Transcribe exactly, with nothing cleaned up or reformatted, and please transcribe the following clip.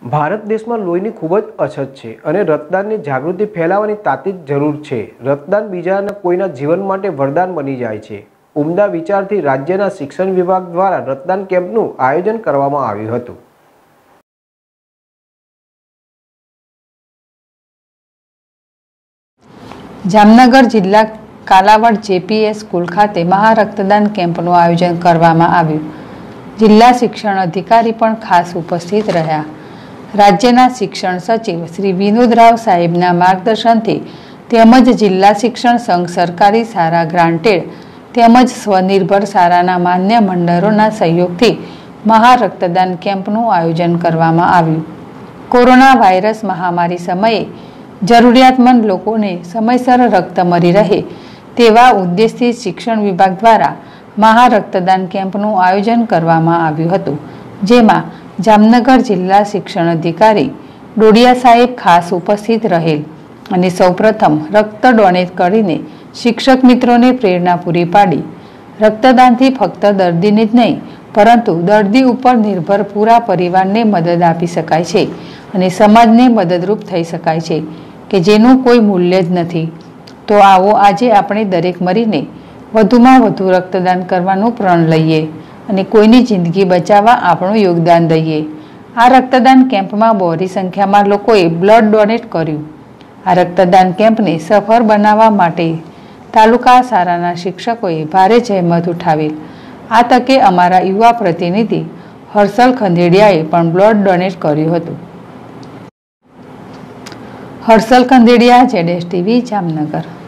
ભારત દેશમાં લોહીની ખૂબ જ અછત છે અને રક્તદાનની જાગૃતિ ફેલાવવાની તાતી જરૂર છે। રક્તદાન બીજાના કોઈના જીવન માટે વરદાન બની જાય છે। ઉમદા વિચારથી રાજ્યના શિક્ષણ વિભાગ દ્વારા રક્તદાન કેમ્પનું આયોજન કરવામાં આવ્યું હતું। જામનગર જિલ્લા કાલાવડ જેપીએસ સ્કૂલ ખાતે મહા રક્તદાન કેમ્પનું આયોજન કરવામાં આવ્યું। જિલ્લા શિક્ષણ અધિકારી પણ ખાસ ઉપસ્થિત રહ્યા। રાજ્યના શિક્ષણ સચિવ શ્રી વિનોદ રાવ સાહેબના માર્ગદર્શનથી તેમજ જિલ્લા શિક્ષણ સંઘ સરકારી શાળા ગ્રાન્ટેડ તેમજ સ્વનિર્ભર શાળાના માન્ય મંડળોના સહયોગથી મહા રક્તદાન કેમ્પનું આયોજન કરવામાં આવ્યું। કોરોના વાયરસ મહામારી સમયે જરૂરિયાતમંદ લોકોને સમયસર રક્ત મળી રહે તેવા ઉદ્દેશથી શિક્ષણ વિભાગ દ્વારા મહા રક્તદાન કેમ્પનું આયોજન કરવામાં આવ્યું હતું, જેમાં જામનગર જિલ્લા શિક્ષણ અધિકારી ડોડિયા સાહેબ ખાસ ઉપસ્થિત રહેલ અને સૌપ્રથમ રક્ત ડોનેટ કરીને શિક્ષક મિત્રોને પ્રેરણા પૂરી પાડી રક્તદાનથી ફક્ત દર્દીને જ નહીં પરંતુ દર્દી ઉપર નિર્ભર પૂરા પરિવારને મદદ આપી શકાય છે અને સમાજને મદદરૂપ થઈ શકાય છે કે જેનું કોઈ મૂલ્ય જ નથી। તો આવો આજે આપણે દરેક મળીને વધુમાં વધુ રક્તદાન કરવાનું પ્રણ લઈએ અને કોઈની જિંદગી બચાવવા આપણું યોગદાન દઈએ। આ રક્તદાન કેમ્પમાં બહોળી સંખ્યામાં લોકોએ બ્લડ ડોનેટ કર્યું। આ રક્તદાન કેમ્પને સફળ બનાવવા માટે તાલુકા શાળાના શિક્ષકોએ ભારે જહેમત ઉઠાવેલ। આ તકે અમારા યુવા પ્રતિનિધિ હર્ષલ ખંડેડિયાએ પણ બ્લડ ડોનેટ કર્યું હતું। હર્ષલ ખંડેડિયા, જેડેશ ટીવી, જામનગર।